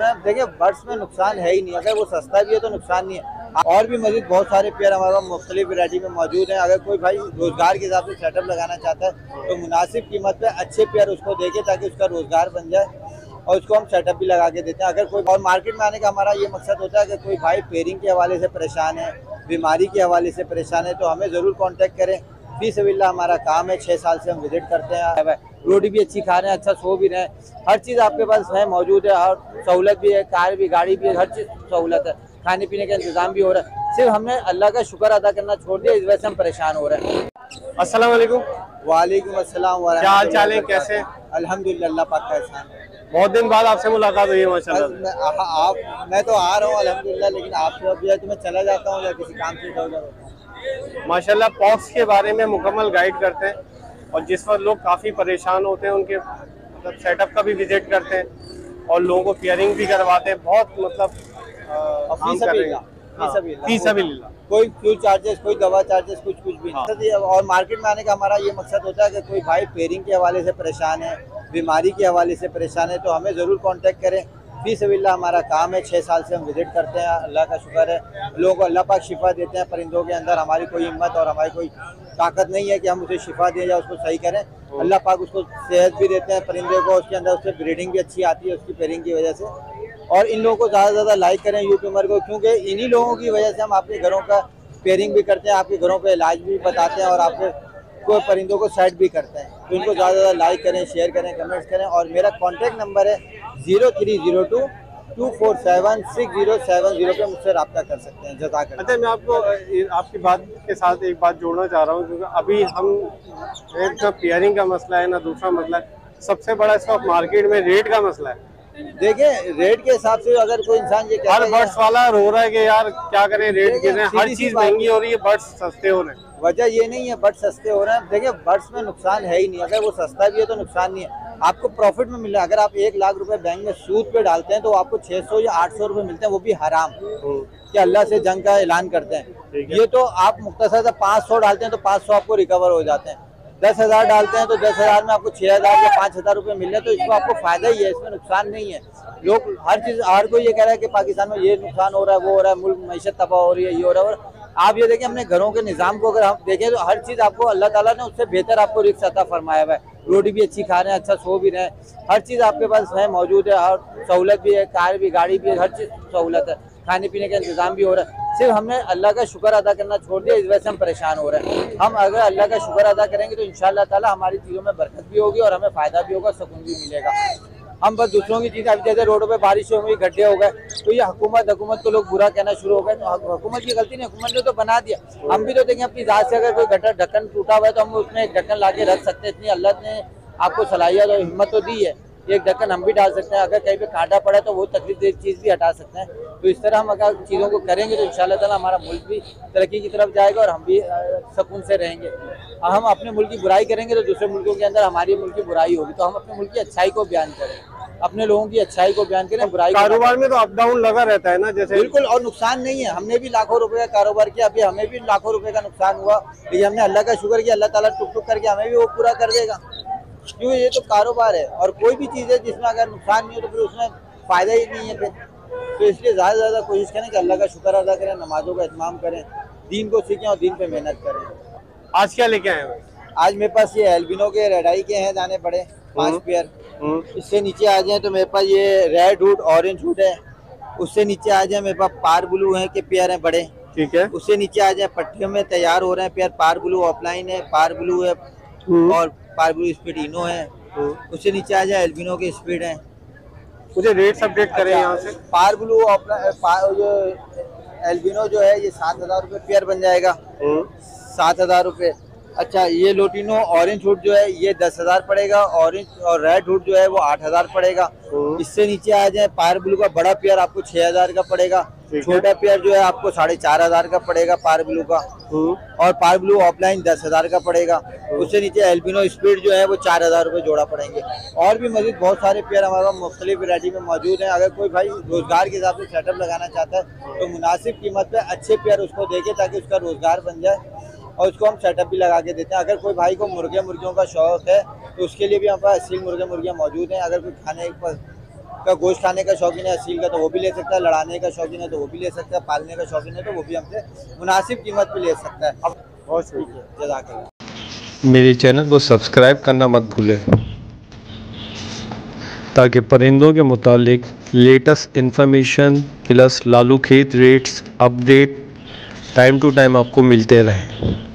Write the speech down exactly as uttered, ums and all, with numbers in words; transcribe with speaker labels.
Speaker 1: रहे हैं। देखिए बर्ड्स में नुकसान है ही नहीं, अगर वो सस्ता भी है तो नुकसान नहीं है। और भी मजीद बहुत सारे पेयर हमारे पास मुख्तलिफ वैरायटी में मौजूद हैं। अगर कोई भाई रोजगार के हिसाब से सेटअप लगाना चाहता है तो मुनासिब कीमत पे अच्छे पेयर उसको देके ताकि उसका रोजगार बन जाए, और उसको हम सेटअप भी लगा के देते हैं। अगर कोई और मार्केट में आने का हमारा ये मकसद होता है कि कोई भाई पेयरिंग के हवाले से परेशान है, बीमारी के हवाले से परेशान है, तो हमें ज़रूर कांटेक्ट करें। फी सबिल्लाह हमारा काम है, छः साल से हम विजिट करते हैं। रोटी भी अच्छी खा रहे हैं, अच्छा सो भी रहे हैं, हर चीज़ आपके पास है मौजूद है, और सहूलत भी है, कार भी, गाड़ी भी है, हर चीज़ सहूलत है, खाने पीने का इंतज़ाम भी हो रहा है। सिर्फ हमने अल्लाह का शुक्र अदा करना छोड़ दिया, इस वजह से हम परेशान हो रहे हैं।
Speaker 2: अस्सलाम वालेकुम।
Speaker 1: वालेकुम अस्सलाम।
Speaker 2: क्या हाल चाल है, कैसे?
Speaker 1: अल्हम्दुलिल्लाह, अल्लाह पाक का एहसान है।
Speaker 2: बहुत दिन बाद आपसे मुलाकात हुई है माशाल्लाह।
Speaker 1: मैं, आप मैं तो आ रहा हूँ अल्हम्दुलिल्लाह, लेकिन आपसे अब तो मैं चला जाता हूँ या किसी काम से इधर उधर होता हूँ।
Speaker 2: माशाल्लाह पॉक्स के बारे में मुकम्मल गाइड करते हैं, और जिस वक्त लोग काफ़ी परेशान होते हैं उनके मतलब सेटअप का भी विजिट करते हैं और लोगों को पेयरिंग भी करवाते हैं। बहुत मतलब
Speaker 1: फी सबिल्लाह,
Speaker 2: फी सबिल्लाह,
Speaker 1: कोई फ्यूल चार्जेस, कोई दवा चार्जेस, कुछ कुछ भी नहीं। और मार्केट में आने का हमारा ये मकसद होता है कि कोई भाई पेयरिंग के हवाले से परेशान है, बीमारी के हवाले से परेशान है, तो हमें ज़रूर कांटेक्ट करें। फी सबिल्लाह हमारा काम है, छः साल से हम विजिट करते हैं, अल्लाह का शुक्र है। लोगों को अल्लाह पाक शिफा देते हैं। परिंदों के अंदर हमारी कोई हिम्मत और हमारी कोई ताकत नहीं है कि हम उसे शिफा दें या उसको सही करें। अल्लाह पाक उसको सेहत भी देते हैं परिंदे को, उसके अंदर उससे ब्रीडिंग भी अच्छी आती है उसकी पेयरिंग की वजह से। और इन लोगों को ज़्यादा से ज़्यादा लाइक करें यूट्यूबर को, क्योंकि इन्हीं लोगों की वजह से हम आपके घरों का पेयरिंग भी करते हैं, आपके घरों पे इलाज भी बताते हैं और आपके को परिंदों को सेट भी करते हैं। तो इनको ज़्यादा से ज़्यादा लाइक करें, शेयर करें, कमेंट्स करें। और मेरा कॉन्टैक्ट नंबर है zero three zero two two four seven six zero seven zero पे मुझसे रब्ता कर सकते हैं। जज़ाकल्लाह।
Speaker 2: अच्छा, मैं आपको आपकी बात के साथ एक बात जोड़ना चाह रहा हूँ, क्योंकि अभी हम एक ना पेयरिंग का मसला है ना दूसरा मसला है, सबसे बड़ा इस वक्त मार्केट में रेट का मसला है।
Speaker 1: देखिए रेट के हिसाब से अगर कोई इंसान ये कहता है,
Speaker 2: हर बर्ड्स वाला रो रहा है कि यार क्या करें, रेट गिर रहे हैं, हर चीज महंगी हो रही है, बर्ड्स सस्ते हो रहे हैं।
Speaker 1: वजह ये नहीं है बर्ड्स सस्ते हो रहे हैं। देखिए बर्ड्स में नुकसान है ही नहीं, अगर वो सस्ता भी है तो नुकसान नहीं है, आपको प्रॉफिट में मिल रहा है। अगर आप एक लाख रुपए बैंक में सूद पे डालते हैं तो आपको छह सौ या आठ सौ रुपए मिलते हैं, वो भी हराम कि अल्लाह से जंग का ऐलान करते हैं। ये तो आप मुख्तसर से पाँच सौ डालते हैं तो पाँच सौ आपको रिकवर हो जाते हैं। दस हजार डालते हैं तो दस हजार में आपको छह हजार या पाँच हजार रुपए मिल रहे हैं, तो इसमें आपको फायदा ही है, इसमें नुकसान नहीं है। लोग हर चीज हर कोई ये कह रहा है कि पाकिस्तान में ये नुकसान हो रहा है, वो हो रहा है, मुल्क मईशत तबाह हो रही है, ये हो रहा है। और आप ये देखें अपने घरों के निज़ाम को अगर हम देखें तो हर चीज़ आपको अल्लाह ताला ने उससे बेहतर आपको रिस्क अता फरमाया हुआ है। रोटी भी अच्छी खा रहे हैं, अच्छा सो भी रहे हैं, हर चीज़ आपके पास है मौजूद है, और सहूलत भी है, कार भी, गाड़ी भी है, हर चीज़ सहूलत है, खाने पीने का इंतज़ाम भी हो रहा है। सिर्फ हमने अल्लाह का शुक्र अदा करना छोड़ दिया, इस वजह से हम परेशान हो रहे हैं। हम अगर अल्लाह का शुक्र अदा करेंगे तो इंशाअल्लाह ताला हमारी चीज़ों में बरकत भी होगी और हमें फ़ायदा भी होगा, सुकून भी मिलेगा। हम बस दूसरों की चीज़, अभी जैसे रोडों पे बारिश हो गई, गड्ढे हो गए, तो ये हुकूमत हुकूमत को लोग बुरा कहना शुरू हो गए। तो हुकूमत की गलती नहीं, हुकूमत ने तो बना दिया। हम भी तो देखें अपनी जात से अगर कोई गटर ढक्कन टूटा हुआ है तो हम उसमें एक ढक्कन ला के रख सकते हैं। इतनी अल्लाह ने आपको सलाहियत और हिम्मत तो दी है, एक ढक्कन हम भी डाल सकते हैं। अगर कहीं पे कांटा पड़ा तो वो तकलीफ दे चीज़ भी हटा सकते हैं। तो इस तरह हम अगर चीज़ों को करेंगे तो इंशाअल्लाह ताला हमारा मुल्क भी तरक्की की तरफ जाएगा और हम भी सुकून से रहेंगे। हम अपने मुल्क की बुराई करेंगे तो दूसरे मुल्कों के अंदर हमारी मुल्क की बुराई होगी। तो हम अपने मुल्क की अच्छाई को बयान करें, अपने लोगों की अच्छाई को बयान करें, बुराई।
Speaker 2: कारोबार में तो अप डाउन लगा रहता है ना, जैसे
Speaker 1: बिल्कुल, और नुकसान नहीं है। हमने भी लाखों रुपए का कारोबार किया, अभी हमें भी लाखों रुपए का नुकसान हुआ, लेकिन हमने अल्लाह का शुक्र किया, अल्लाह ताला टुक टुक करके हमें भी वो पूरा कर देगा, क्योंकि ये तो कारोबार है। और कोई भी चीज़ है जिसमें अगर नुकसान नहीं हो तो फिर उसमें फ़ायदा ही नहीं है फिर। तो इसलिए ज़्यादा से ज़्यादा कोशिश करें कि अल्लाह का शुक्र अदा करें, नमाजों का इत्माम करें, दीन को सीखें और दीन पे मेहनत करें।
Speaker 2: आज क्या लेके आए हैं?
Speaker 1: आज मेरे पास ये एल्बिनो के रेडाई के हैं दाने पड़े, पाँच पेयर। इससे नीचे आ जाए तो मेरे पास ये रेड हुड, ऑरेंज हुड है। उससे नीचे आ जाए मेरे पास पार ब्लू है के पेयर हैं बड़े, ठीक है। उससे नीचे आ जाए पट्टियों में तैयार हो रहे हैं पेयर, पार ब्लू ऑफलाइन है, पार ब्लू है और पार ब्लू स्पीड इनो है। उससे नीचे आ जाए एल्बिनो की स्पीड है।
Speaker 2: मुझे रेट अपडेट करें यहाँ से।
Speaker 1: पार ब्लू जो एल्बिनो जो है ये सात हजार रुपये पेयर बन जाएगा, सात हजार रुपये। अच्छा, ये लोटिनो ऑरेंज हुड जो है ये दस हजार पड़ेगा, ऑरेंज और रेड हुड जो है वो आठ हजार पड़ेगा। इससे नीचे आ जाए पार ब्लू का बड़ा पेयर आपको छह हजार का पड़ेगा, छोटा पेयर जो है आपको साढ़े चार हजार का पड़ेगा पार ब्लू का, और पार ब्लू ऑफलाइन दस हजार का पड़ेगा। उससे नीचे एल्बिनो स्पीड जो है वो चार हजार रुपये जोड़ा पड़ेंगे। और भी मजीद बहुत सारे पेयर हमारे पास मुख्तलिफ वैरायटी में मौजूद हैं। अगर कोई भाई रोजगार के हिसाब से सेटअप लगाना चाहता है तो मुनासिब कीमत पे अच्छे पेयर उसको देके ताकि उसका रोजगार बन जाए, और उसको हम सेटअप भी लगा के देते हैं। अगर कोई भाई को मुर्गे मुर्गियों का शौक है तो उसके लिए भी हमारे पास अस्सी मुर्गे मुर्गियाँ मौजूद हैं। अगर कोई खाने का गोश्त खाने का शौकीन है असील का तो वो भी ले सकता है, लड़ाने का शौकीन है तो वो भी ले सकता है, पालने का शौकीन है तो वो भी हमसे मुनासिब कीमत पे ले सकता है। अब
Speaker 2: बहुत शुक्रिया।
Speaker 1: जज़ाकल्लाह।
Speaker 3: मेरे चैनल को सब्सक्राइब करना मत भूलें ताकि परिंदों के मुतालिक लेटेस्ट इन्फॉर्मेशन प्लस लालू खेत rates update time to time आपको मिलते रहें।